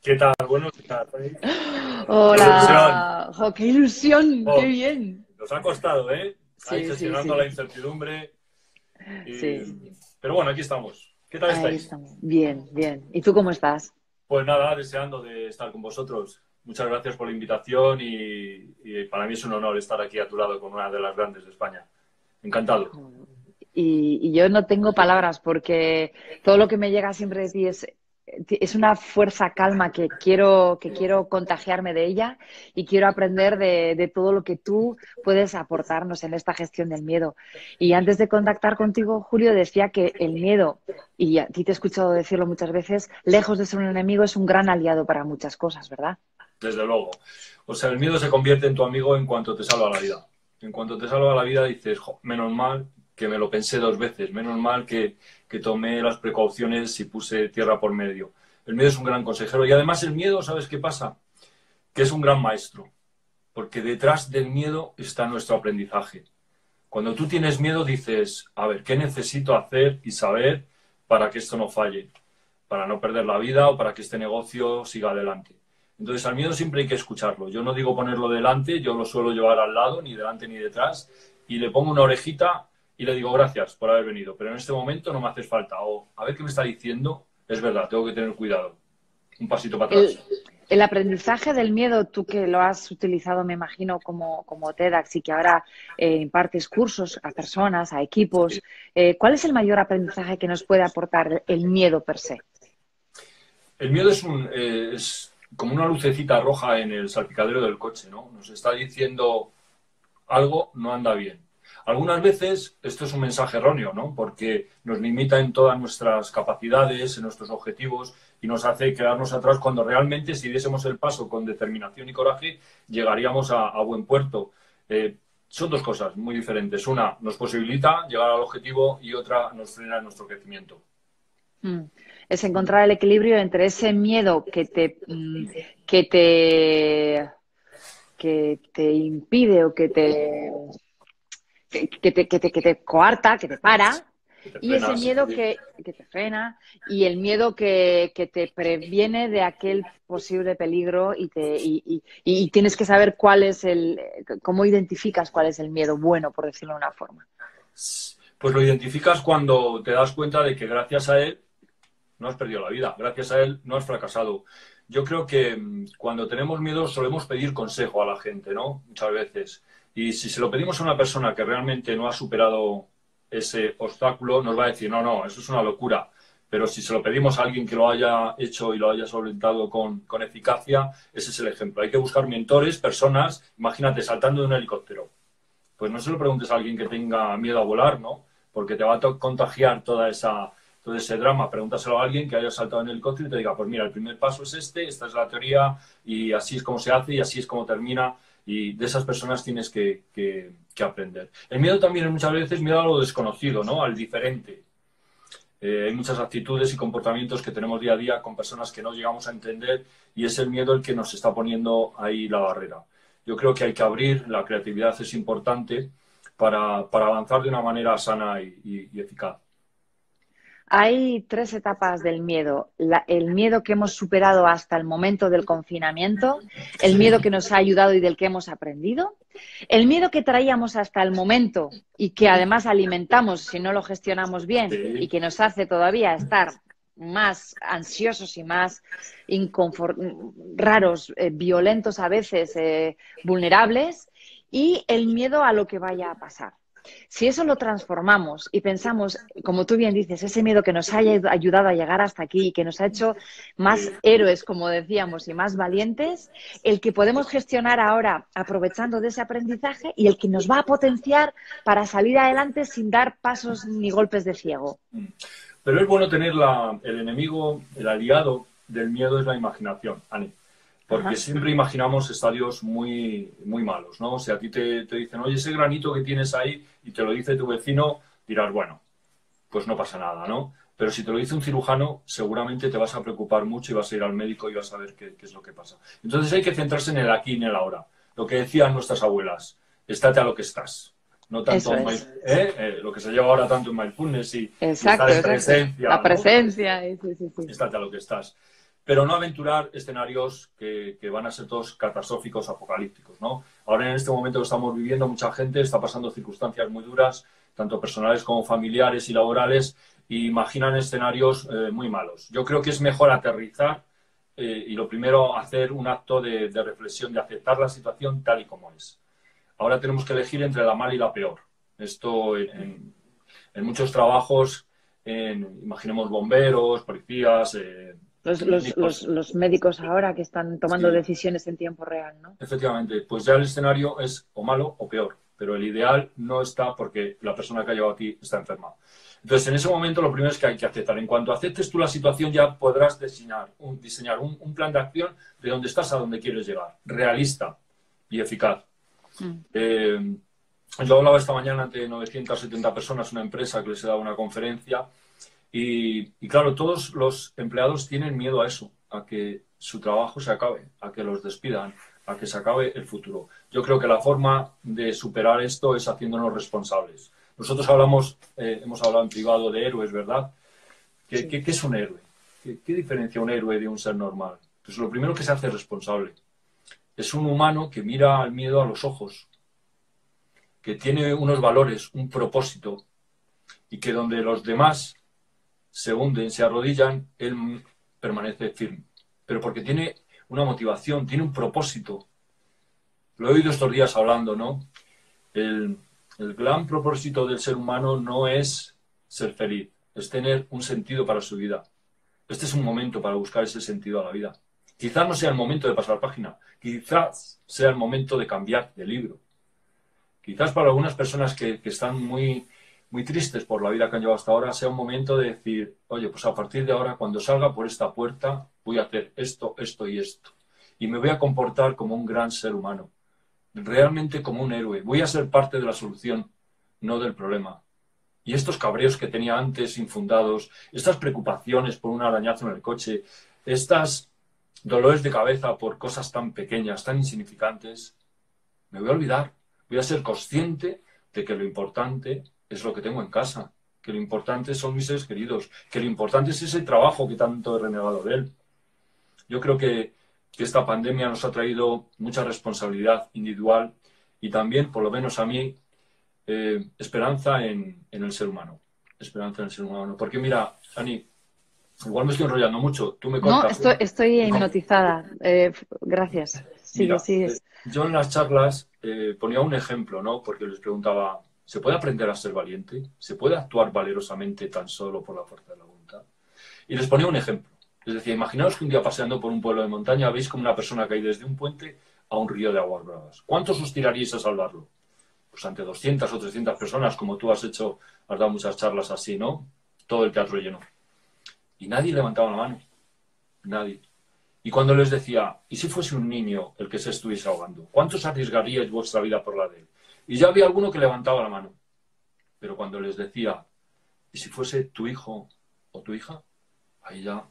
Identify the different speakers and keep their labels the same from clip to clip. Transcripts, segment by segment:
Speaker 1: ¿Qué tal? Bueno, ¿qué tal? ¡Qué ilusión!
Speaker 2: Hola, jo, qué ilusión, qué
Speaker 1: Oh,
Speaker 2: bien.
Speaker 1: nos ha costado, ¿eh? Ahí
Speaker 2: Sí, sí,
Speaker 1: gestionando la
Speaker 2: sí,
Speaker 1: incertidumbre.
Speaker 2: sí,
Speaker 1: Pero bueno, aquí estamos. ¿Qué tal
Speaker 2: ahí
Speaker 1: estáis?
Speaker 2: estamos. Bien, bien. ¿Y tú cómo estás?
Speaker 1: Pues nada, deseando de estar con vosotros. Muchas gracias por la invitación y para mí es un honor estar aquí a tu lado con una de las grandes de España. Encantado.
Speaker 2: Y yo no tengo palabras porque todo lo que me llega siempre de ti es una fuerza calma que quiero contagiarme de ella y quiero aprender de todo lo que tú puedes aportarnos en esta gestión del miedo. Y antes de contactar contigo, Julio, decía que el miedo, y a ti te he escuchado decirlo muchas veces, lejos de ser un enemigo, es un gran aliado para muchas cosas, ¿verdad?
Speaker 1: Desde luego. O sea, el miedo se convierte en tu amigo en cuanto te salva la vida. En cuanto te salva la vida dices, "Jo, menos mal que me lo pensé dos veces, menos mal que tomé las precauciones y puse tierra por medio". El miedo es un gran consejero y además el miedo, ¿sabes qué pasa? Que es un gran maestro, porque detrás del miedo está nuestro aprendizaje. Cuando tú tienes miedo dices, a ver, ¿qué necesito hacer y saber para que esto no falle? Para no perder la vida o para que este negocio siga adelante. Entonces, al miedo siempre hay que escucharlo. Yo no digo ponerlo delante, yo lo suelo llevar al lado, ni delante ni detrás, y le pongo una orejita y le digo gracias por haber venido, pero en este momento no me haces falta. O a ver qué me está diciendo, es verdad, tengo que tener cuidado. Un pasito para
Speaker 2: El,
Speaker 1: atrás.
Speaker 2: el aprendizaje del miedo, tú que lo has utilizado, me imagino, como TEDx y que ahora impartes cursos a personas, a equipos, ¿cuál es el mayor aprendizaje que nos puede aportar el miedo per se?
Speaker 1: El miedo es como una lucecita roja en el salpicadero del coche, ¿no? Nos está diciendo algo no anda bien. Algunas veces esto es un mensaje erróneo, ¿no? Porque nos limita en todas nuestras capacidades, en nuestros objetivos y nos hace quedarnos atrás cuando realmente si diésemos el paso con determinación y coraje llegaríamos a buen puerto. Son dos cosas muy diferentes. Una nos posibilita llegar al objetivo y otra nos frena en nuestro crecimiento.
Speaker 2: Mm. Es encontrar el equilibrio entre ese miedo que te, que te impide o que te coarta, que te para,
Speaker 1: Que te
Speaker 2: y ese
Speaker 1: frenas.
Speaker 2: miedo que te frena y el miedo que te previene de aquel posible peligro y tienes que saber cómo identificas cuál es el miedo bueno, por decirlo de una forma.
Speaker 1: Pues lo identificas cuando te das cuenta de que gracias a él no has perdido la vida, gracias a él no has fracasado. Yo creo que cuando tenemos miedo solemos pedir consejo a la gente, ¿no? Muchas veces. Y si se lo pedimos a una persona que realmente no ha superado ese obstáculo, nos va a decir, no, no, eso es una locura. Pero si se lo pedimos a alguien que lo haya hecho y lo haya solventado con eficacia, ese es el ejemplo. Hay que buscar mentores, personas, imagínate, saltando de un helicóptero. Pues no se lo preguntes a alguien que tenga miedo a volar, ¿no? Porque te va a contagiar todo ese drama. Pregúntaselo a alguien que haya saltado en el helicóptero y te diga, pues mira, el primer paso es este, esta es la teoría y así es como se hace y así es como termina. Y de esas personas tienes que aprender. El miedo también es muchas veces miedo a lo desconocido, ¿no? Al diferente. Hay muchas actitudes y comportamientos que tenemos día a día con personas que no llegamos a entender y es el miedo el que nos está poniendo ahí la barrera. Yo creo que hay que abrir, la creatividad es importante para avanzar de una manera sana y eficaz.
Speaker 2: Hay tres etapas del miedo. El miedo que hemos superado hasta el momento del confinamiento, el
Speaker 1: Sí,
Speaker 2: miedo que nos ha ayudado y del que hemos aprendido, el miedo que traíamos hasta el momento y que además alimentamos si no lo gestionamos bien y
Speaker 1: sí.
Speaker 2: que nos hace todavía estar más ansiosos y más raros, violentos a veces, vulnerables, y el miedo a lo que vaya a pasar. Si eso lo transformamos y pensamos, como tú bien dices, ese miedo que nos haya ayudado a llegar hasta aquí y que nos ha hecho más héroes, como decíamos, y más valientes, el que podemos gestionar ahora aprovechando de ese aprendizaje y el que nos va a potenciar para salir adelante sin dar pasos ni golpes de ciego.
Speaker 1: Pero es bueno tener el enemigo, el aliado del miedo es la imaginación, Ani. Porque
Speaker 2: Ajá.
Speaker 1: siempre imaginamos estadios muy, muy malos, ¿no? Si a ti te dicen, oye, ese granito que tienes ahí y te lo dice tu vecino, dirás, bueno, pues no pasa nada, ¿no? Pero si te lo dice un cirujano, seguramente te vas a preocupar mucho y vas a ir al médico y vas a ver qué es lo que pasa. Entonces hay que centrarse en el aquí y en el ahora. Lo que decían nuestras abuelas, estate a lo que estás. No tanto
Speaker 2: Eso es.
Speaker 1: lo que se lleva ahora tanto en mindfulness y estar
Speaker 2: Exacto,
Speaker 1: en
Speaker 2: exacto.
Speaker 1: presencia,
Speaker 2: La
Speaker 1: ¿no?
Speaker 2: presencia. Sí, sí, sí.
Speaker 1: Estate a lo que estás. pero no aventurar escenarios que van a ser todos catastróficos, apocalípticos, ¿no? Ahora en este momento que estamos viviendo, mucha gente está pasando circunstancias muy duras, tanto personales como familiares y laborales, e imaginan escenarios muy malos. Yo creo que es mejor aterrizar y lo primero hacer un acto de reflexión, de aceptar la situación tal y como es. Ahora tenemos que elegir entre la mala y la peor. Esto en muchos trabajos, imaginemos bomberos, policías,
Speaker 2: Los médicos ahora que están tomando
Speaker 1: sí,
Speaker 2: decisiones en tiempo real, ¿no?
Speaker 1: efectivamente, pues ya el escenario es o malo o peor, pero el ideal no está porque la persona que ha llegado a ti está enferma. Entonces, en ese momento lo primero es que hay que aceptar. En cuanto aceptes tú la situación, ya podrás diseñar un plan de acción de dónde estás a dónde quieres llegar, realista y eficaz. Yo hablaba esta mañana ante 970 personas, una empresa que les he dado una conferencia y claro, todos los empleados tienen miedo a eso, a que su trabajo se acabe, a que los despidan, a que se acabe el futuro. Yo creo que la forma de superar esto es haciéndonos responsables. Nosotros hemos hablado en privado de héroes, ¿verdad?
Speaker 2: Sí.
Speaker 1: ¿Qué es un héroe? ¿Qué diferencia un héroe de un ser normal? Pues lo primero que se hace responsable. Es un humano que mira al miedo a los ojos, que tiene unos valores, un propósito, y que donde los demás se hunden, se arrodillan, él permanece firme. Pero porque tiene una motivación, tiene un propósito. Lo he oído estos días hablando, ¿no? El gran propósito del ser humano no es ser feliz, es tener un sentido para su vida. Este es un momento para buscar ese sentido a la vida. Quizás no sea el momento de pasar página, quizás sea el momento de cambiar de libro. Quizás para algunas personas que están muy tristes por la vida que han llevado hasta ahora, sea un momento de decir, oye, pues a partir de ahora, cuando salga por esta puerta, voy a hacer esto, esto y esto. Y me voy a comportar como un gran ser humano, realmente como un héroe. Voy a ser parte de la solución, no del problema. Y estos cabreos que tenía antes infundados, estas preocupaciones por un arañazo en el coche, estas dolores de cabeza por cosas tan pequeñas, tan insignificantes, me voy a olvidar. Voy a ser consciente de que lo importante es lo que tengo en casa, que lo importante son mis seres queridos, que lo importante es ese trabajo que tanto he renegado de él. Yo creo que esta pandemia nos ha traído mucha responsabilidad individual y también, por lo menos a mí, esperanza en el ser humano. Esperanza en el ser humano. Porque mira, Ani, igual me estoy enrollando mucho, tú me
Speaker 2: No,
Speaker 1: cortas.
Speaker 2: estoy hipnotizada. Gracias. Sigue,
Speaker 1: Mira,
Speaker 2: sigue.
Speaker 1: yo en las charlas ponía un ejemplo, ¿no? Porque les preguntaba, ¿se puede aprender a ser valiente? ¿Se puede actuar valerosamente tan solo por la fuerza de la voluntad? Y les ponía un ejemplo. Les decía, imaginaos que un día paseando por un pueblo de montaña veis como una persona cae desde un puente a un río de aguas bravas. ¿Cuántos os tiraríais a salvarlo? Pues ante 200 o 300 personas, como tú has dado muchas charlas así, ¿no? Todo el teatro lleno. Y nadie levantaba la mano. Nadie. Y cuando les decía, ¿y si fuese un niño el que se estuviese ahogando? ¿Cuántos arriesgaríais vuestra vida por la de él? Y ya había alguno que levantaba la mano. Pero cuando les decía, ¿y si fuese tu hijo o tu hija? Ahí ya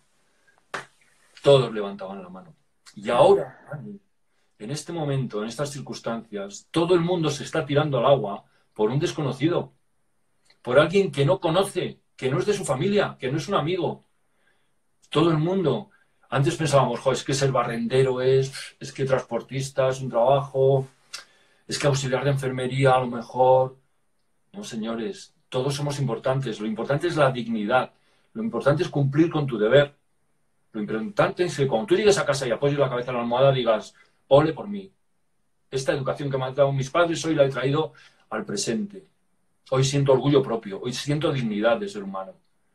Speaker 1: todos levantaban la mano. Y ahora, en este momento, en estas circunstancias, todo el mundo se está tirando al agua por un desconocido, por alguien que no conoce, que no es de su familia, que no es un amigo. Todo el mundo. Antes pensábamos, es que ser barrendero es que transportista es un trabajo, es que auxiliar de enfermería a lo mejor. No, señores, todos somos importantes. Lo importante es la dignidad. Lo importante es cumplir con tu deber. Lo importante es que cuando tú llegues a casa y apoyes la cabeza en la almohada digas, ole por mí. Esta educación que me han dado mis padres hoy la he traído al presente. Hoy siento orgullo propio, hoy siento dignidad de ser humano.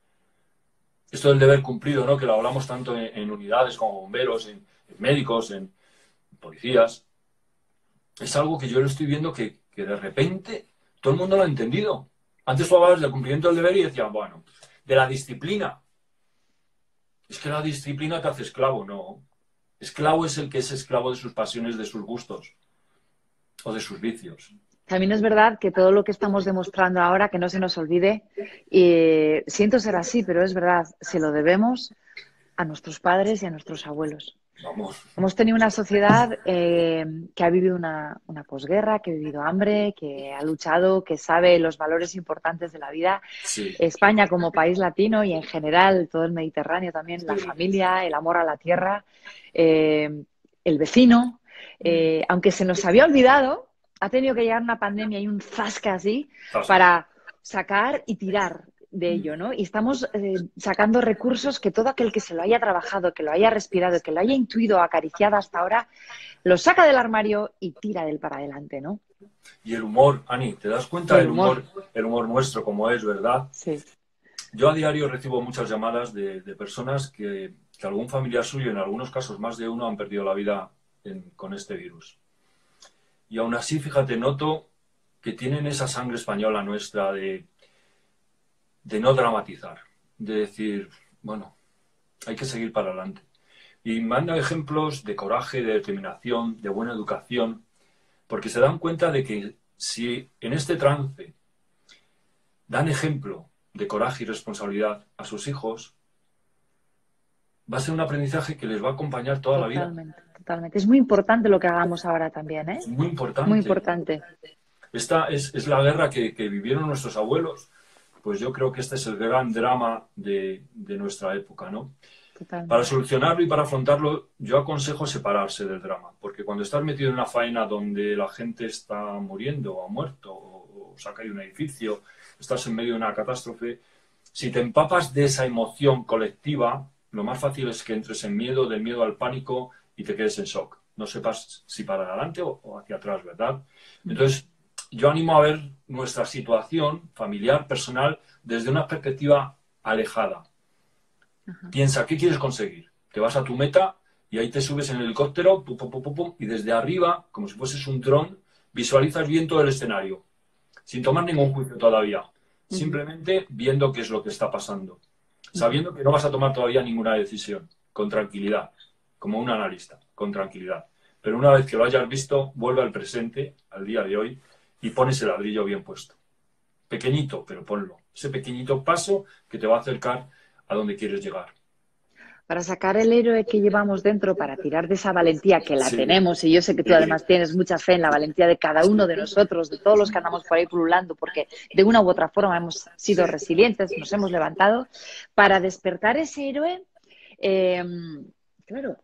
Speaker 1: Esto del deber cumplido, ¿no? Que lo hablamos tanto en unidades como bomberos, en médicos, en policías. Es algo que yo lo estoy viendo que de repente todo el mundo lo ha entendido. Antes tú hablabas del cumplimiento del deber y decían, bueno, de la disciplina. Es que la disciplina te hace esclavo, no. Esclavo es el que es esclavo de sus pasiones, de sus gustos o de sus vicios.
Speaker 2: También es verdad que todo lo que estamos demostrando ahora, que no se nos olvide, siento ser así, pero es verdad, se lo debemos a nuestros padres y a nuestros abuelos.
Speaker 1: Vamos.
Speaker 2: Hemos tenido una sociedad que ha vivido una posguerra, que ha vivido hambre, que ha luchado, que sabe los valores importantes de la vida.
Speaker 1: Sí,
Speaker 2: España como país latino y en general todo el Mediterráneo también, la
Speaker 1: sí.
Speaker 2: familia, el amor a la tierra, el vecino.
Speaker 1: Mm.
Speaker 2: Aunque se nos había olvidado, ha tenido que llegar una pandemia y un zasca así
Speaker 1: Zasca.
Speaker 2: para sacar y tirar de
Speaker 1: Mm.
Speaker 2: ello, ¿no? Y estamos sacando recursos que todo aquel que se lo haya trabajado, que lo haya respirado, que lo haya intuido, acariciado hasta ahora, lo saca del armario y tira del para adelante, ¿no?
Speaker 1: Y el humor, Ani, ¿te das cuenta
Speaker 2: El
Speaker 1: del
Speaker 2: humor,
Speaker 1: humor, el humor nuestro como es, verdad?
Speaker 2: sí,
Speaker 1: Yo a diario recibo muchas llamadas de personas que algún familiar suyo, en algunos casos más de uno, han perdido la vida con este virus. Y aún así, fíjate, noto que tienen esa sangre española nuestra de no dramatizar, de decir, bueno, hay que seguir para adelante. Y manda ejemplos de coraje, de determinación, de buena educación, porque se dan cuenta de que si en este trance dan ejemplo de coraje y responsabilidad a sus hijos, va a ser un aprendizaje que les va a acompañar toda la vida.
Speaker 2: totalmente, totalmente. Es muy importante lo que hagamos ahora también, ¿eh?
Speaker 1: Es muy
Speaker 2: Muy
Speaker 1: importante.
Speaker 2: importante.
Speaker 1: Esta es la guerra que vivieron nuestros abuelos. Pues yo creo que este es el gran drama de nuestra época, ¿no? Para
Speaker 2: Totalmente.
Speaker 1: solucionarlo y para afrontarlo, yo aconsejo separarse del drama, porque cuando estás metido en una faena donde la gente está muriendo o ha muerto o se ha caído un edificio, estás en medio de una catástrofe, si te empapas de esa emoción colectiva, lo más fácil es que entres en miedo, del miedo al pánico y te quedes en shock. No sepas si para adelante o hacia atrás, ¿verdad? Entonces, yo animo a ver nuestra situación familiar, personal, desde una perspectiva alejada.
Speaker 2: Ajá.
Speaker 1: Piensa, ¿qué quieres conseguir? Te vas a tu meta y ahí te subes en el helicóptero pum, pum, pum, pum, y desde arriba, como si fueses un dron, visualizas bien todo el escenario, sin tomar ningún juicio todavía,
Speaker 2: Ujú,
Speaker 1: simplemente viendo qué es lo que está pasando,
Speaker 2: ujú.
Speaker 1: sabiendo que no vas a tomar todavía ninguna decisión, con tranquilidad, como un analista, con tranquilidad. Pero una vez que lo hayas visto, vuelve al presente, al día de hoy, y pones el ladrillo bien puesto. Pequeñito, pero ponlo. Ese pequeñito paso que te va a acercar a donde quieres llegar.
Speaker 2: Para sacar el héroe que llevamos dentro, para tirar de esa valentía que la
Speaker 1: Sí,
Speaker 2: tenemos, y yo sé que tú
Speaker 1: sí,
Speaker 2: además tienes mucha fe en la valentía de cada uno de nosotros, de todos los que andamos por ahí pululando, porque de una u otra forma hemos sido
Speaker 1: sí.
Speaker 2: resilientes, nos hemos levantado, para despertar ese héroe, eh, claro,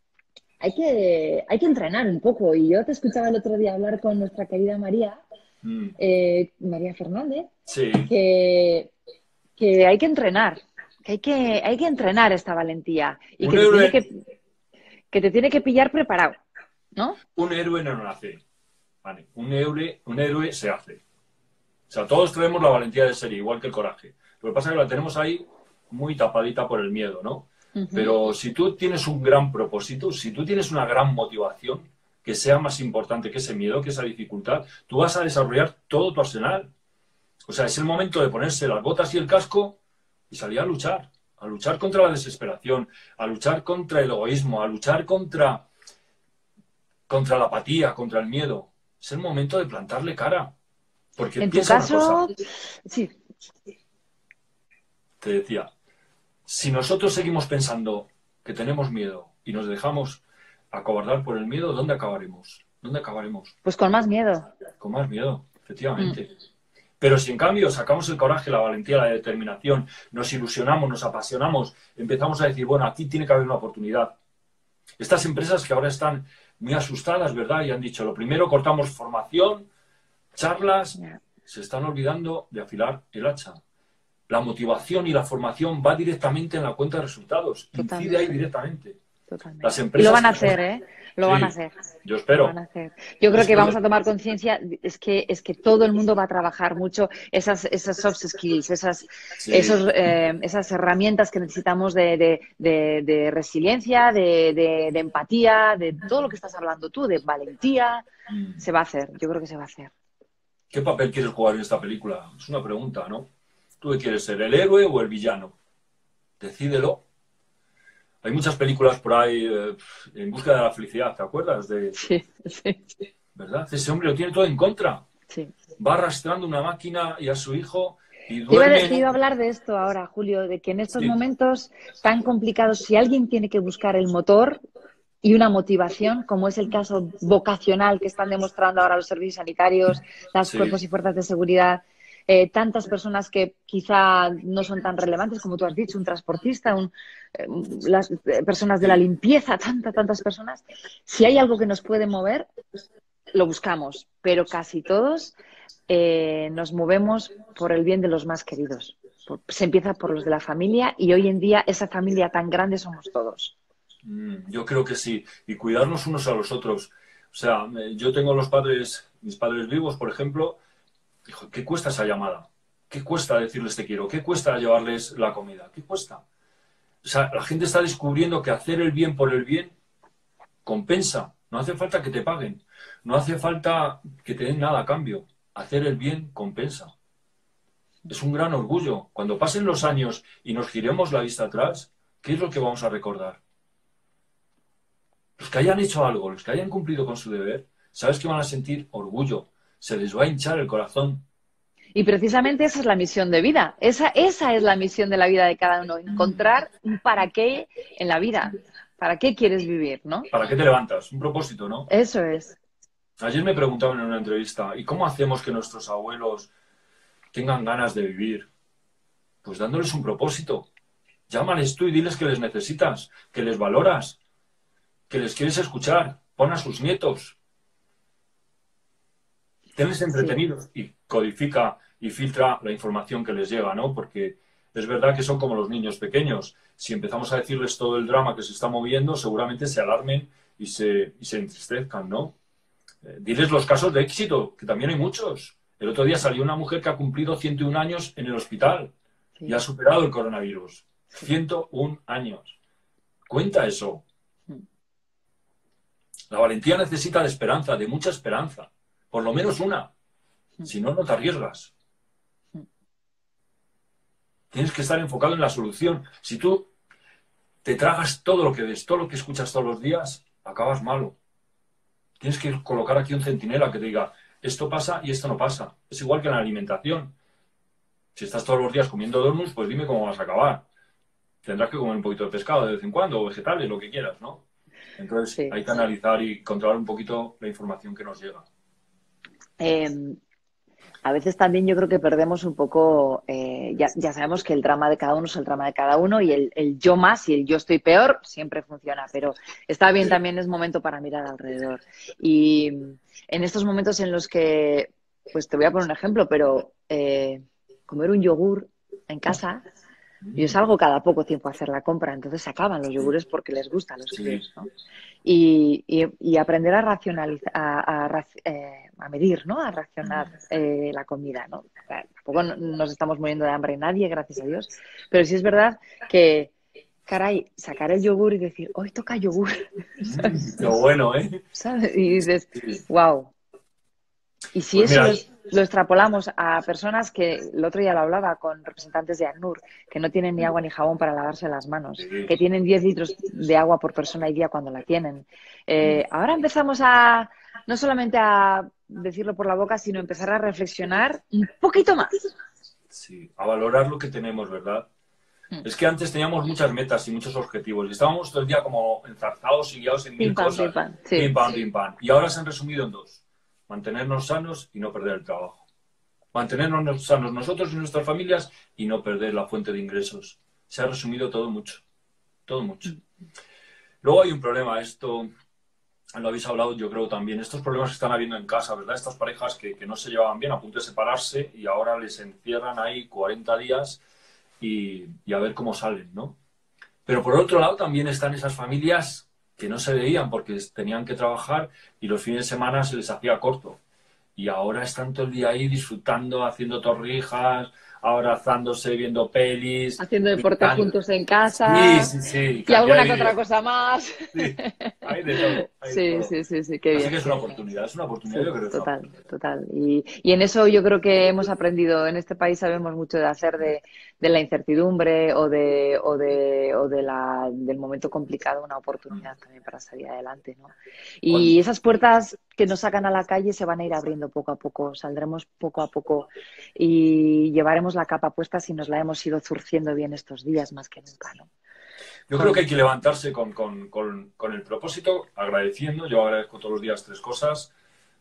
Speaker 2: hay que entrenar un poco. Y yo te escuchaba el otro día hablar con nuestra querida María,
Speaker 1: Mm,
Speaker 2: María Fernández,
Speaker 1: sí.
Speaker 2: que, que hay que entrenar, hay que entrenar esta valentía y
Speaker 1: Un héroe,
Speaker 2: que te tiene que pillar preparado, ¿no?
Speaker 1: un héroe no nace. Vale. Un héroe se hace. O sea, todos tenemos la valentía de ser igual que el coraje. Lo que pasa es que la tenemos ahí muy tapadita por el miedo, ¿no?
Speaker 2: Ujú.
Speaker 1: Pero si tú tienes un gran propósito, si tú tienes una gran motivación, que sea más importante que ese miedo, que esa dificultad, tú vas a desarrollar todo tu arsenal. O sea, es el momento de ponerse las botas y el casco y salir a luchar contra la desesperación, a luchar contra el egoísmo, a luchar contra la apatía, contra el miedo. Es el momento de plantarle cara. Porque
Speaker 2: En tu
Speaker 1: piensa una cosa,
Speaker 2: caso, sí,
Speaker 1: te decía, si nosotros seguimos pensando que tenemos miedo y nos dejamos acobardar por el miedo, ¿dónde acabaremos? ¿Dónde acabaremos?
Speaker 2: pues con más miedo.
Speaker 1: Con más miedo,
Speaker 2: Mm.
Speaker 1: efectivamente. Pero si en cambio sacamos el coraje, la valentía, la determinación, nos ilusionamos, nos apasionamos, empezamos a decir, bueno, aquí tiene que haber una oportunidad. Estas empresas que ahora están muy asustadas, ¿verdad? Y han dicho, lo primero, cortamos formación, charlas,
Speaker 2: Ya,
Speaker 1: se están olvidando de afilar el hacha. La motivación y la formación va directamente en la cuenta de resultados, incide ahí
Speaker 2: totalmente,
Speaker 1: directamente. Las
Speaker 2: totalmente. Y lo
Speaker 1: empresas
Speaker 2: van a
Speaker 1: que...
Speaker 2: hacer, ¿eh? Lo van a
Speaker 1: Sí,
Speaker 2: hacer.
Speaker 1: yo
Speaker 2: Lo
Speaker 1: espero.
Speaker 2: van a hacer. Yo creo que
Speaker 1: Espero.
Speaker 2: vamos a tomar conciencia, es que todo el mundo va a trabajar mucho esas soft skills,
Speaker 1: Sí,
Speaker 2: esas herramientas que necesitamos de resiliencia, de empatía, de todo lo que estás hablando tú, de valentía. Se va a hacer, yo creo que se va a hacer.
Speaker 1: ¿qué papel quieres jugar en esta película? Es una pregunta, ¿no? ¿Tú qué quieres ser, el héroe o el villano? Decídelo. Hay muchas películas por ahí en busca de la felicidad, ¿te acuerdas?
Speaker 2: Sí, sí,
Speaker 1: ¿Verdad? Ese hombre lo tiene todo en contra.
Speaker 2: sí.
Speaker 1: Va arrastrando una máquina y a su hijo y
Speaker 2: Te
Speaker 1: duerme.
Speaker 2: iba a hablar de esto ahora, Julio, de que en estos
Speaker 1: Sí,
Speaker 2: momentos tan complicados, si alguien tiene que buscar el motor, y una motivación, como es el caso vocacional que están demostrando ahora los servicios sanitarios, los
Speaker 1: Sí,
Speaker 2: cuerpos y fuerzas de seguridad, tantas personas que quizá no son tan relevantes, como tú has dicho, un transportista, las personas de la
Speaker 1: sí.
Speaker 2: limpieza, tantas personas. Si hay algo que nos puede mover, lo buscamos, pero casi todos nos movemos por el bien de los más queridos. Se empieza por los de la familia y hoy en día esa familia tan grande somos todos.
Speaker 1: Yo creo que sí. Y cuidarnos unos a los otros. O sea, yo tengo mis padres vivos, por ejemplo. Hijo, ¿qué cuesta esa llamada? ¿Qué cuesta decirles te quiero? ¿Qué cuesta llevarles la comida? ¿Qué cuesta? O sea, la gente está descubriendo que hacer el bien por el bien compensa. No hace falta que te paguen. No hace falta que te den nada a cambio. Hacer el bien compensa. Es un gran orgullo. Cuando pasen los años y nos giremos la vista atrás, ¿qué es lo que vamos a recordar? Los que hayan hecho algo, los que hayan cumplido con su deber, sabes que van a sentir orgullo. Se les va a hinchar el corazón.
Speaker 2: Y precisamente esa es la misión de vida. Esa es la misión de la vida de cada uno. Encontrar un para qué en la vida. ¿Para qué quieres vivir, no?
Speaker 1: ¿Para qué te levantas? Un propósito, ¿no?
Speaker 2: Eso es.
Speaker 1: Ayer me preguntaban en una entrevista, ¿y cómo hacemos que nuestros abuelos tengan ganas de vivir? Pues dándoles un propósito. Llámales tú y diles que les necesitas, que les valoras, que les quieres escuchar. Pon a sus nietos. Tenles
Speaker 2: Sí.
Speaker 1: entretenidos y codifica y filtra la información que les llega, ¿no? Porque es verdad que son como los niños pequeños. Si empezamos a decirles todo el drama que se está moviendo, seguramente se alarmen y se entristezcan, ¿no? Diles los casos de éxito, que también hay muchos. El otro día salió una mujer que ha cumplido 101 años en el hospital y
Speaker 2: Sí.
Speaker 1: ha superado el coronavirus. 101 años. Cuenta eso. La valentía necesita de esperanza, de mucha esperanza. Por lo menos una. Si no, no te arriesgas. Tienes que estar enfocado en la solución. Si tú te tragas todo lo que ves, todo lo que escuchas todos los días, acabas malo. Tienes que colocar aquí un centinela que te diga, esto pasa y esto no pasa. Es igual que en la alimentación. Si estás todos los días comiendo donuts, pues dime cómo vas a acabar. Tendrás que comer un poquito de pescado de vez en cuando, o vegetales, lo que quieras, ¿no? Entonces
Speaker 2: Sí.
Speaker 1: hay que analizar y controlar un poquito la información que nos llega.
Speaker 2: Eh, a veces también yo creo que perdemos un poco, ya sabemos que el drama de cada uno es el drama de cada uno y el yo más y el yo estoy peor siempre funciona, pero está bien
Speaker 1: Sí.
Speaker 2: también es momento para mirar alrededor. Y en estos momentos en los que, pues te voy a poner un ejemplo, pero comer un yogur en casa. Yo
Speaker 1: Mm,
Speaker 2: salgo cada poco tiempo a hacer la compra, entonces se acaban los yogures porque les gusta a los
Speaker 1: sí.
Speaker 2: críos, ¿no? Y aprender a racionalizar, a medir, ¿no? A racionar la comida, ¿no? Tampoco nos estamos muriendo de hambre nadie, gracias a Dios, pero sí es verdad que, caray, sacar el yogur y decir, hoy toca yogur, ¿sabes?
Speaker 1: Qué bueno, ¿eh?
Speaker 2: ¿Sabes? Y dices,
Speaker 1: Sí.
Speaker 2: wow. Y si
Speaker 1: Pues
Speaker 2: eso
Speaker 1: mira,
Speaker 2: lo extrapolamos a personas que el otro día lo hablaba con representantes de ACNUR, que no tienen ni agua ni jabón para lavarse las manos,
Speaker 1: sí.
Speaker 2: que tienen 10 litros de agua por persona y día cuando la tienen.
Speaker 1: Mm,
Speaker 2: Ahora empezamos a, no solamente a decirlo por la boca, sino empezar a reflexionar un poquito más.
Speaker 1: sí, a valorar lo que tenemos, ¿verdad?
Speaker 2: Mm.
Speaker 1: Es que antes teníamos muchas metas y muchos objetivos y estábamos todo el día como enzarzados y guiados en mil
Speaker 2: Pim,
Speaker 1: cosas.
Speaker 2: pam,
Speaker 1: Pim,
Speaker 2: sí.
Speaker 1: pam, pim, pam. Y ahora se han resumido en dos. Mantenernos sanos y no perder el trabajo. Mantenernos sanos nosotros y nuestras familias y no perder la fuente de ingresos. Se ha resumido todo mucho. Todo mucho. Luego hay un problema, esto lo habéis hablado yo creo también, estos problemas que están habiendo en casa, ¿verdad? Estas parejas que no se llevaban bien a punto de separarse y ahora les encierran ahí 40 días y a ver cómo salen, ¿no? Pero por otro lado también están esas familias que no se veían porque tenían que trabajar y los fines de semana se les hacía corto. Y ahora están todo el día ahí disfrutando, haciendo torrijas, abrazándose, viendo pelis,
Speaker 2: Haciendo deporte
Speaker 1: pintando.
Speaker 2: juntos en
Speaker 1: Sí,
Speaker 2: casa
Speaker 1: sí, sí,
Speaker 2: y
Speaker 1: cantidad
Speaker 2: alguna
Speaker 1: de
Speaker 2: que otra
Speaker 1: vídeos.
Speaker 2: cosa más.
Speaker 1: Sí, hay de todo, hay de
Speaker 2: Sí,
Speaker 1: todo.
Speaker 2: sí, sí, sí, qué
Speaker 1: Así
Speaker 2: bien,
Speaker 1: que
Speaker 2: qué bien.
Speaker 1: es una oportunidad,
Speaker 2: Sí,
Speaker 1: yo creo que es una
Speaker 2: total,
Speaker 1: oportunidad.
Speaker 2: total. Y en eso yo creo que hemos aprendido, en este país sabemos mucho de hacer de la incertidumbre del momento complicado una oportunidad también para salir adelante, ¿no? Y
Speaker 1: Cuando-
Speaker 2: esas puertas que nos sacan a la calle se van a ir abriendo poco a poco, saldremos poco a poco y llevaremos la capa puesta si nos la hemos ido zurciendo bien estos días más que nunca, ¿no?
Speaker 1: Yo creo que hay que levantarse con el propósito, agradeciendo. Yo agradezco todos los días 3 cosas.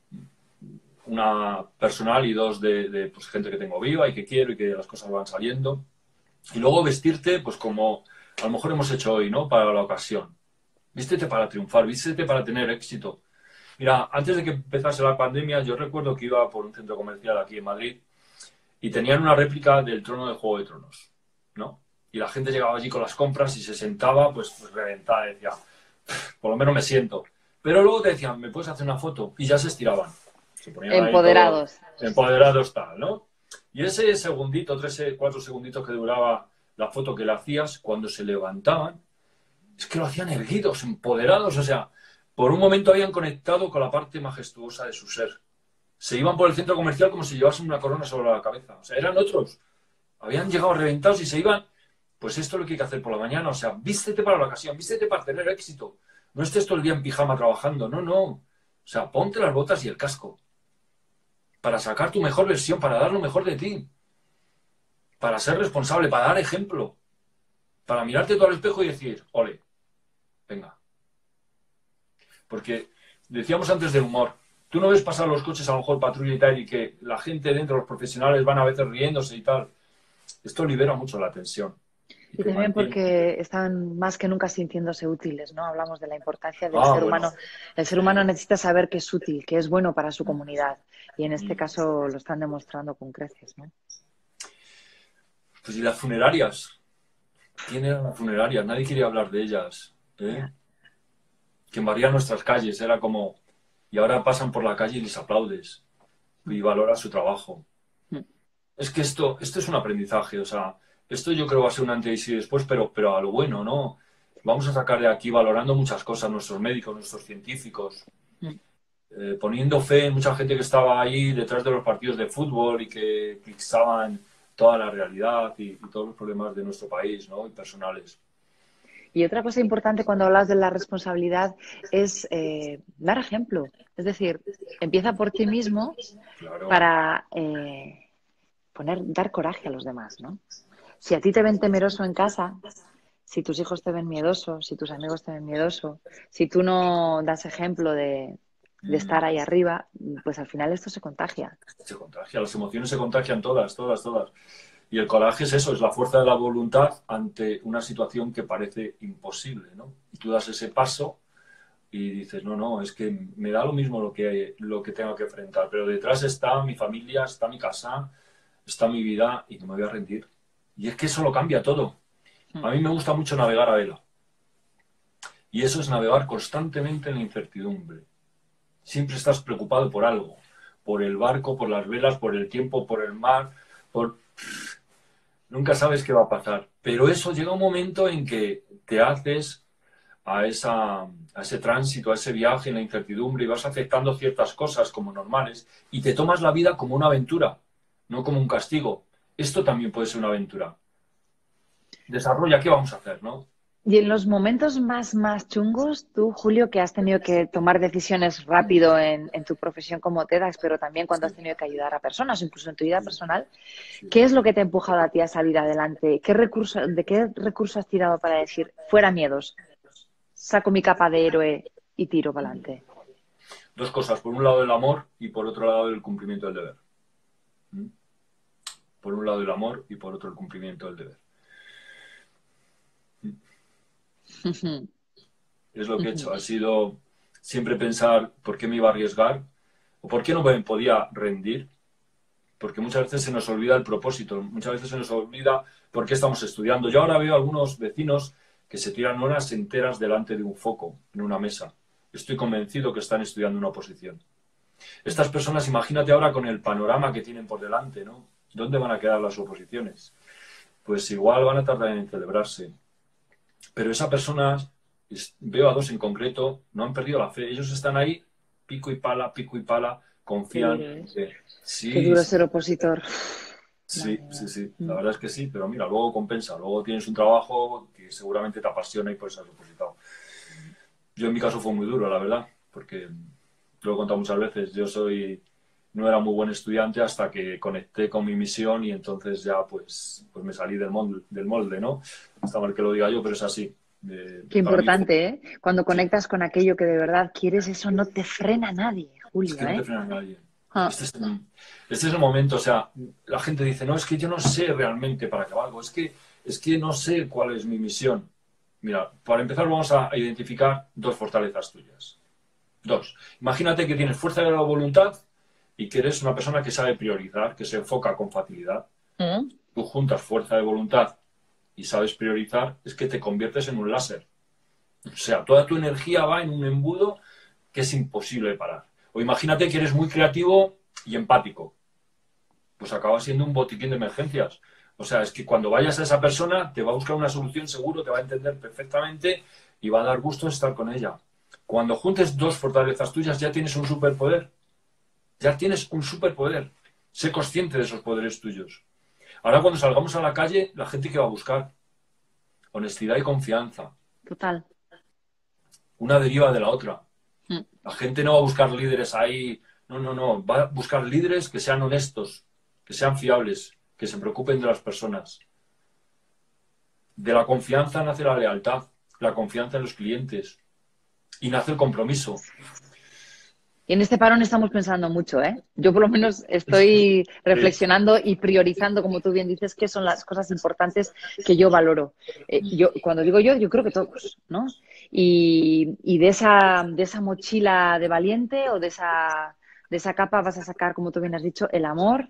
Speaker 1: Una personal y 2 de pues, gente que tengo viva y que quiero y que las cosas van saliendo. Y luego vestirte, pues como a lo mejor hemos hecho hoy, ¿no? Para la ocasión. Vístete para triunfar, vístete para tener éxito. Mira, antes de que empezase la pandemia, yo recuerdo que iba por un centro comercial aquí en Madrid y tenían una réplica del trono de Juego de Tronos, ¿no? Y la gente llegaba allí con las compras y se sentaba, pues reventada, decía, por lo menos me siento. Pero luego te decían, ¿me puedes hacer una foto? Y ya se estiraban. Se ponían
Speaker 2: Empoderados.
Speaker 1: Ahí todos, empoderados tal, ¿no? Y ese segundito, 3, 4 segunditos que duraba la foto que le hacías, cuando se levantaban, es que lo hacían erguidos, empoderados, o sea, por un momento habían conectado con la parte majestuosa de su ser. Se iban por el centro comercial como si llevasen una corona sobre la cabeza. O sea, eran otros. Habían llegado reventados y se iban. Pues esto es lo que hay que hacer por la mañana. O sea, vístete para la ocasión, vístete para tener éxito. No estés todo el día en pijama trabajando. No, no. O sea, ponte las botas y el casco. Para sacar tu mejor versión, para dar lo mejor de ti. Para ser responsable, para dar ejemplo. Para mirarte todo al espejo y decir, ole, venga. Porque decíamos antes del humor. Tú no ves pasar los coches a lo mejor patrulla y tal y que la gente dentro, los profesionales van a veces riéndose y tal. Esto libera mucho la tensión.
Speaker 2: Y también porque están más que nunca sintiéndose útiles, ¿no? Hablamos de la importancia del ser humano.
Speaker 1: Bueno.
Speaker 2: El ser humano necesita saber que es útil, que es bueno para su comunidad. Y en este caso lo están demostrando con creces, ¿no?
Speaker 1: Pues y las funerarias. ¿Quién eran las funerarias? Nadie quería hablar de ellas.
Speaker 2: Yeah.
Speaker 1: Que invadían nuestras calles. Era como... Y ahora pasan por la calle y les aplaudes. Y valoras su trabajo. Es que esto es un aprendizaje. O sea, esto yo creo va a ser un antes y después, pero a lo bueno, ¿no? Vamos a sacar de aquí valorando muchas cosas, nuestros médicos, nuestros científicos. Poniendo fe en mucha gente que estaba ahí detrás de los partidos de fútbol y que fixaban toda la realidad y todos los problemas de nuestro país, ¿no? Y personales.
Speaker 2: Y otra cosa importante cuando hablas de la responsabilidad es dar ejemplo. Es decir, empieza por ti mismo
Speaker 1: Claro.
Speaker 2: para dar coraje a los demás, ¿no? Si a ti te ven temeroso en casa, si tus hijos te ven miedoso, si tus amigos te ven miedoso, si tú no das ejemplo de estar ahí arriba, pues al final esto se contagia.
Speaker 1: Se contagia, las emociones se contagian todas, todas, todas. Y el coraje es eso, es la fuerza de la voluntad ante una situación que parece imposible, ¿no? Y tú das ese paso y dices, no, es que me da lo mismo lo que tengo que enfrentar, pero detrás está mi familia, está mi casa, está mi vida y no me voy a rendir. Y es que eso lo cambia todo. A mí me gusta mucho navegar a vela. Y eso es navegar constantemente en la incertidumbre. Siempre estás preocupado por algo. Por el barco, por las velas, por el tiempo, por el mar, Nunca sabes qué va a pasar. Pero eso llega un momento en que te haces a ese tránsito, a ese viaje en la incertidumbre y vas aceptando ciertas cosas como normales y te tomas la vida como una aventura, no como un castigo. Esto también puede ser una aventura. Desarrolla, ¿qué vamos a hacer, no?
Speaker 2: Y en los momentos más chungos, tú, Julio, que has tenido que tomar decisiones rápido en tu profesión como TEDx, pero también cuando has tenido que ayudar a personas, incluso en tu vida personal, ¿qué es lo que te ha empujado a ti a salir adelante? ¿De qué recurso has tirado para decir, fuera miedos, saco mi capa de héroe y tiro para adelante?
Speaker 1: 2 cosas. Por un lado el amor y por otro lado el cumplimiento del deber. Por un lado el amor y por otro el cumplimiento del deber. Es lo que he hecho. Ha sido siempre pensar por qué me iba a arriesgar o por qué no me podía rendir. Porque muchas veces se nos olvida el propósito, muchas veces se nos olvida por qué estamos estudiando. Yo ahora veo a algunos vecinos que se tiran horas enteras delante de un foco, en una mesa. Estoy convencido que están estudiando una oposición. Estas personas, imagínate ahora con el panorama que tienen por delante, ¿no? ¿Dónde van a quedar las oposiciones? Pues igual van a tardar en celebrarse. Pero esas personas, veo a 2 en concreto, no han perdido la fe. Ellos están ahí, pico y pala, confían.
Speaker 2: Qué duro ser opositor.
Speaker 1: Sí. La verdad es que sí, pero mira, luego compensa. Luego tienes un trabajo que seguramente te apasiona y por eso has opositado. Yo en mi caso fue muy duro, la verdad, porque lo he contado muchas veces. No era muy buen estudiante hasta que conecté con mi misión y entonces ya pues me salí del molde, ¿no? Está mal que lo diga yo, pero es así.
Speaker 2: Qué
Speaker 1: para mí.
Speaker 2: importante, ¿eh? Cuando
Speaker 1: Sí,
Speaker 2: conectas con aquello que de verdad quieres, eso no te frena nadie,
Speaker 1: es
Speaker 2: Julio,
Speaker 1: que no te
Speaker 2: ¿eh?
Speaker 1: frena nadie.
Speaker 2: Ah,
Speaker 1: Este es el momento, o sea, la gente dice, no, es que yo no sé realmente para qué valgo, es que no sé cuál es mi misión. Mira, para empezar vamos a identificar dos fortalezas tuyas. Dos. Imagínate que tienes fuerza de la voluntad y que eres una persona que sabe priorizar, que se enfoca con facilidad.
Speaker 2: mm,
Speaker 1: Tú juntas fuerza de voluntad y sabes priorizar, es que te conviertes en un láser. O sea, toda tu energía va en un embudo que es imposible de parar. O imagínate que eres muy creativo y empático. Pues acaba siendo un botiquín de emergencias. O sea, es que cuando vayas a esa persona te va a buscar una solución seguro, te va a entender perfectamente y va a dar gusto estar con ella. Cuando juntes dos fortalezas tuyas ya tienes un superpoder. Ya tienes un superpoder. Sé consciente de esos poderes tuyos. Ahora cuando salgamos a la calle, la gente que va a buscar honestidad y confianza.
Speaker 2: total.
Speaker 1: Una deriva de la otra.
Speaker 2: Mm.
Speaker 1: La gente no va a buscar líderes ahí. No, no, no. Va a buscar líderes que sean honestos, que sean fiables, que se preocupen de las personas. De la confianza nace la lealtad, la confianza en los clientes y nace el compromiso.
Speaker 2: Y en este parón estamos pensando mucho, ¿eh? Yo por lo menos estoy
Speaker 1: Sí.
Speaker 2: reflexionando y priorizando, como tú bien dices, qué son las cosas importantes que yo valoro. Yo, cuando digo yo creo que todos, ¿no? Y de esa mochila de valiente o de esa capa vas a sacar, como tú bien has dicho, el amor,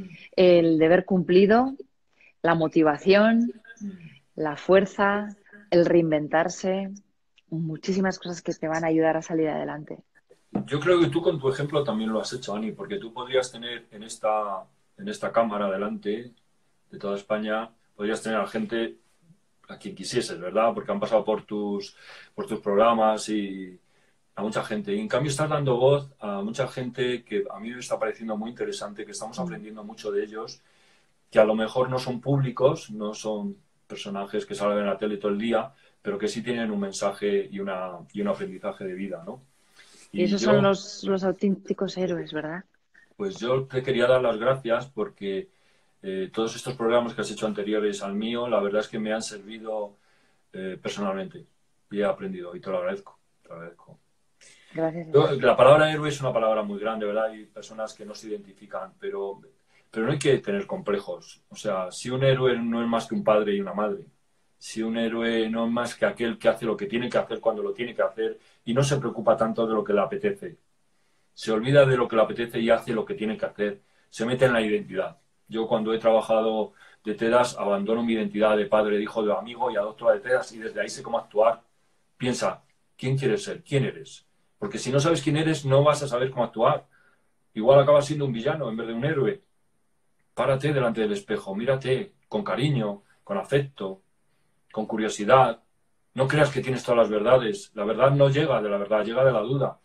Speaker 2: el deber cumplido, la motivación, la fuerza, el reinventarse, muchísimas cosas que te van a ayudar a salir adelante.
Speaker 1: Yo creo que tú con tu ejemplo también lo has hecho, Ani, porque tú podrías tener en esta cámara delante de toda España, podrías tener a gente a quien quisieses, ¿verdad? Porque han pasado por tus programas y a mucha gente. Y en cambio estás dando voz a mucha gente que a mí me está pareciendo muy interesante, que estamos
Speaker 2: Mm.
Speaker 1: aprendiendo mucho de ellos, que a lo mejor no son públicos, no son personajes que salen en la tele todo el día, pero que sí tienen un mensaje y un aprendizaje de vida, ¿no?
Speaker 2: Y
Speaker 1: Y
Speaker 2: esos son
Speaker 1: yo,
Speaker 2: los auténticos héroes, ¿verdad?
Speaker 1: pues yo te quería dar las gracias porque todos estos programas que has hecho anteriores al mío, la verdad es que me han servido personalmente y he aprendido y te lo agradezco. Te lo agradezco.
Speaker 2: Gracias a ti.
Speaker 1: La palabra héroe es una palabra muy grande, ¿verdad? Hay personas que no se identifican, pero no hay que tener complejos. O sea, si un héroe no es más que un padre y una madre, si un héroe no es más que aquel que hace lo que tiene que hacer cuando lo tiene que hacer y no se preocupa tanto de lo que le apetece, se olvida de lo que le apetece y hace lo que tiene que hacer, se mete en la identidad. Yo cuando he trabajado de TEDAS abandono mi identidad de padre, de hijo, de amigo y adopto a de TEDAS y desde ahí sé cómo actuar. Piensa, ¿quién quieres ser? ¿Quién eres? Porque si no sabes quién eres, no vas a saber cómo actuar. Igual acabas siendo un villano en vez de un héroe. Párate delante del espejo, mírate con cariño, con afecto, con curiosidad. No creas que tienes todas las verdades. La verdad no llega de la verdad, llega de la duda.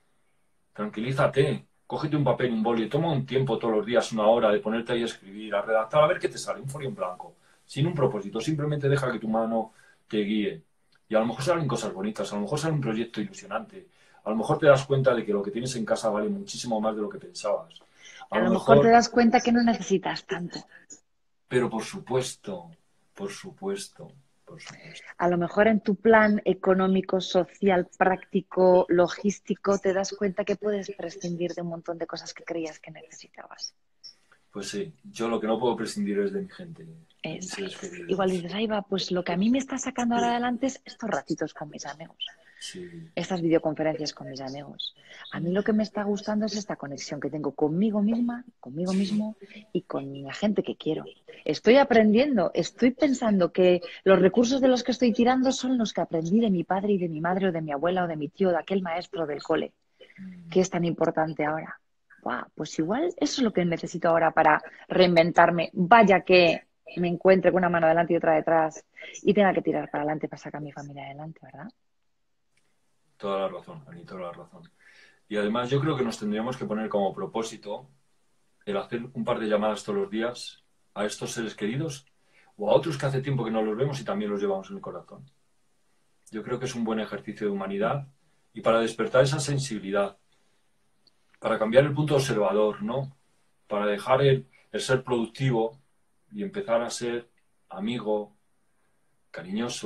Speaker 1: Tranquilízate, cógete un papel, un boli, toma un tiempo todos los días, una hora de ponerte ahí a escribir, a redactar, a ver qué te sale, un folio en blanco, sin un propósito, simplemente deja que tu mano te guíe. Y a lo mejor salen cosas bonitas, a lo mejor sale un proyecto ilusionante, a lo mejor te das cuenta de que lo que tienes en casa vale muchísimo más de lo que pensabas. A
Speaker 2: A
Speaker 1: lo
Speaker 2: lo mejor te
Speaker 1: mejor,
Speaker 2: das cuenta que no necesitas tanto.
Speaker 1: pero por supuesto, por supuesto, por supuesto.
Speaker 2: A lo mejor en tu plan económico, social, práctico, logístico, te das cuenta que puedes prescindir de un montón de cosas que creías que necesitabas.
Speaker 1: Pues sí, yo lo que no puedo prescindir es de mi gente, de mis
Speaker 2: Es,
Speaker 1: seres
Speaker 2: igual
Speaker 1: queridos.
Speaker 2: dices, ahí va, pues lo que a mí me está sacando ahora adelante es estos ratitos con mis amigos,
Speaker 1: Sí.
Speaker 2: estas videoconferencias con mis amigos. A mí lo que me está gustando es esta conexión que tengo conmigo misma, conmigo mismo y con la gente que quiero. Estoy aprendiendo, estoy pensando que los recursos de los que estoy tirando son los que aprendí de mi padre y de mi madre o de mi abuela o de mi tío, de aquel maestro del cole, que es tan importante ahora. Buah, pues igual eso es lo que necesito ahora para reinventarme. Vaya que me encuentre con una mano adelante y otra detrás y tenga que tirar para adelante para sacar a mi familia adelante, ¿verdad?
Speaker 1: Toda la razón, Ani, toda la razón. Y además yo creo que nos tendríamos que poner como propósito el hacer un par de llamadas todos los días a estos seres queridos o a otros que hace tiempo que no los vemos y también los llevamos en el corazón. Yo creo que es un buen ejercicio de humanidad y para despertar esa sensibilidad, para cambiar el punto observador, ¿no? Para dejar el ser productivo y empezar a ser amigo, cariñoso,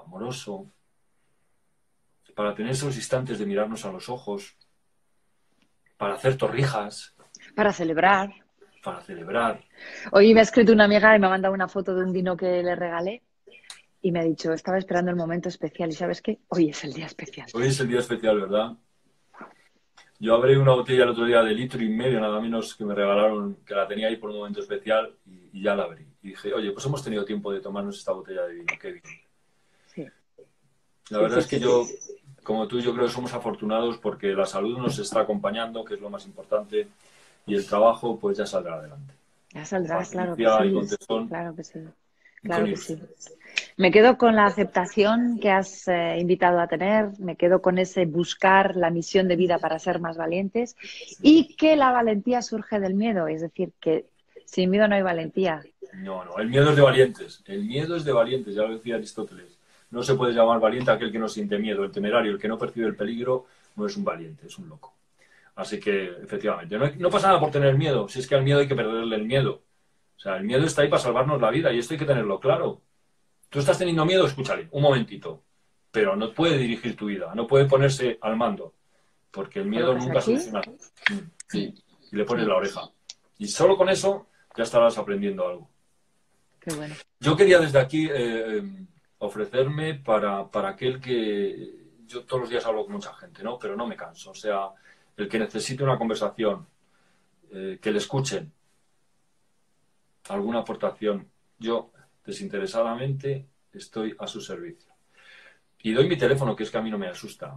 Speaker 1: amoroso, para tener esos instantes de mirarnos a los ojos, para hacer torrijas,
Speaker 2: Para celebrar.
Speaker 1: para celebrar.
Speaker 2: Hoy me ha escrito una amiga y me ha mandado una foto de un vino que le regalé y me ha dicho, estaba esperando el momento especial y ¿sabes qué? Hoy es el día especial.
Speaker 1: Hoy es el día especial, ¿verdad? Yo abrí una botella el otro día de 1,5 litros, nada menos, que me regalaron, que la tenía ahí por un momento especial y ya la abrí. Y dije, oye, pues hemos tenido tiempo de tomarnos esta botella de vino, qué bien.
Speaker 2: Sí.
Speaker 1: La verdad es que yo, como tú, yo creo que somos afortunados porque la salud nos está acompañando, que es lo más importante, y el trabajo pues ya saldrá adelante.
Speaker 2: Ya saldrá, claro que
Speaker 1: Paciencia y
Speaker 2: sí.
Speaker 1: con tesón
Speaker 2: Claro que sí.
Speaker 1: y
Speaker 2: Claro
Speaker 1: con
Speaker 2: que
Speaker 1: ilusión.
Speaker 2: sí. Me quedo con la aceptación que has invitado a tener, me quedo con ese buscar la misión de vida para ser más valientes y que la valentía surge del miedo, es decir, que sin miedo no hay valentía.
Speaker 1: No, no, el miedo es de valientes. El miedo es de valientes, ya lo decía Aristóteles. No se puede llamar valiente a aquel que no siente miedo. El temerario, el que no percibe el peligro, no es un valiente, es un loco. Así que, efectivamente, no pasa nada por tener miedo. Si es que al miedo hay que perderle el miedo. O sea, el miedo está ahí para salvarnos la vida y esto hay que tenerlo claro. Tú estás teniendo miedo, escúchale, un momentito. Pero no puede dirigir tu vida, no puede ponerse al mando. Porque el miedo
Speaker 2: ¿Colocas
Speaker 1: nunca
Speaker 2: aquí?
Speaker 1: soluciona. Sí. Y le pones la oreja. Y solo con eso ya estarás aprendiendo algo.
Speaker 2: Qué bueno.
Speaker 1: Yo quería desde aquí ofrecerme para aquel que... Yo todos los días hablo con mucha gente, ¿no? Pero no me canso. O sea, el que necesite una conversación, que le escuchen, alguna aportación, yo desinteresadamente estoy a su servicio. Y doy mi teléfono, que es que a mí no me asusta.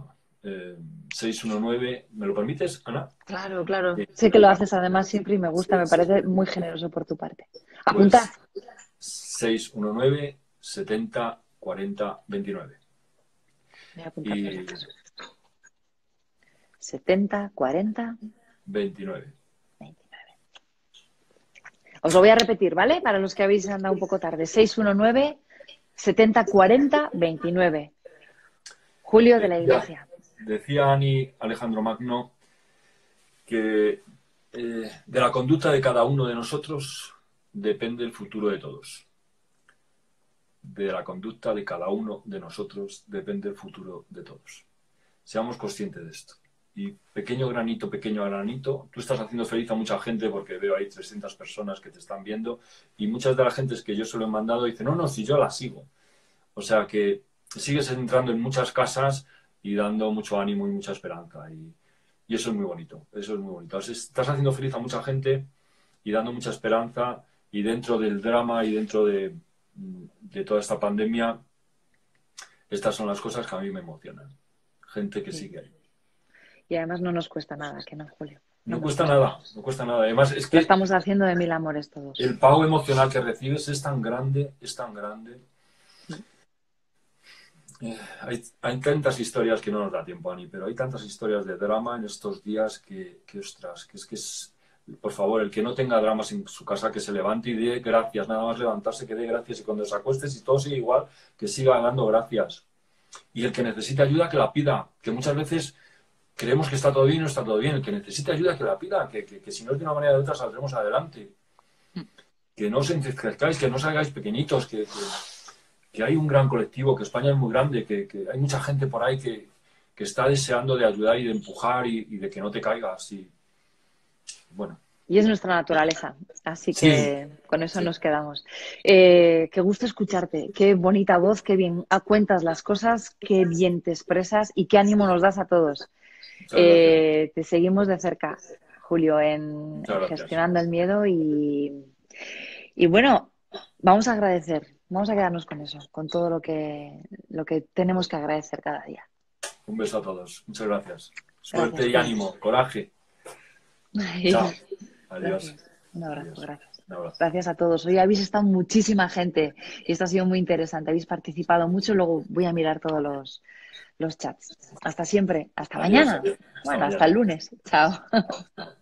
Speaker 1: 619, ¿me lo permites, Ana?
Speaker 2: Claro, claro.
Speaker 1: Sí.
Speaker 2: Sé que lo haces además siempre y me gusta, me parece muy generoso por tu parte. Apuntad.
Speaker 1: Pues 619 70 40 29.
Speaker 2: Voy a apuntar por si
Speaker 1: Y
Speaker 2: acaso. 70, 40,
Speaker 1: 29.
Speaker 2: 29. Os lo voy a repetir, ¿vale? Para los que habéis andado un poco tarde. 619 70 40 29. Julio de la Iglesia.
Speaker 1: Decía Ani Alejandro Magno que de la conducta de cada uno de nosotros depende el futuro de todos. De la conducta de cada uno de nosotros depende el futuro de todos. Seamos conscientes de esto. Y pequeño a granito, tú estás haciendo feliz a mucha gente porque veo ahí 300 personas que te están viendo y muchas de las gentes que yo se lo he mandado dicen, no, si yo la sigo. O sea que sigues entrando en muchas casas y dando mucho ánimo y mucha esperanza. Y eso es muy bonito, eso es muy bonito. Estás haciendo feliz a mucha gente y dando mucha esperanza y dentro del drama y dentro de toda esta pandemia, estas son las cosas que a mí me emocionan. Gente que sigue ahí.
Speaker 2: Y además no nos cuesta nada, que no, Julio.
Speaker 1: No cuesta nada, no cuesta nada. Además, es
Speaker 2: Lo
Speaker 1: que
Speaker 2: estamos haciendo de mil amores todos.
Speaker 1: el pago emocional que recibes es tan grande, es tan grande. Hay tantas historias que no nos da tiempo, Ani, pero hay tantas historias de drama en estos días que ostras, que es, por favor, el que no tenga dramas en su casa, que se levante y dé gracias, nada más levantarse, que dé gracias, y cuando se acuestes y todo sigue igual, que siga dando gracias. Y el que necesite ayuda, que la pida, que muchas veces creemos que está todo bien y no está todo bien. El que necesite ayuda, que la pida, que si no es de una manera o de otra saldremos adelante. Que no os entristezcáis, que no salgáis pequeñitos, que hay un gran colectivo, que España es muy grande, que hay mucha gente por ahí que está deseando de ayudar y de empujar y de que no te caigas. Y bueno.
Speaker 2: Y es nuestra naturaleza, así que
Speaker 1: Sí,
Speaker 2: con eso
Speaker 1: sí.
Speaker 2: nos quedamos. Qué gusto escucharte, qué bonita voz, qué bien cuentas las cosas, qué bien te expresas y qué ánimo nos das a todos.
Speaker 1: Muchas gracias.
Speaker 2: Te seguimos de cerca, Julio, en
Speaker 1: Muchas gracias.
Speaker 2: gestionando el miedo y bueno, vamos a agradecer, vamos a quedarnos con eso, con todo lo que tenemos que agradecer cada día.
Speaker 1: Un beso a todos. Muchas gracias. Suerte
Speaker 2: Gracias,
Speaker 1: y
Speaker 2: Julio.
Speaker 1: ánimo, coraje. Chao. Adiós.
Speaker 2: Gracias. Un abrazo,
Speaker 1: Adiós.
Speaker 2: gracias.
Speaker 1: Un abrazo.
Speaker 2: Gracias a todos. Hoy habéis estado muchísima gente y esto ha sido muy interesante. Habéis participado mucho. Luego voy a mirar todos los chats. Hasta siempre. Hasta
Speaker 1: Adiós,
Speaker 2: mañana.
Speaker 1: adiós. Hasta
Speaker 2: Bueno,
Speaker 1: mañana.
Speaker 2: hasta el lunes. Chao.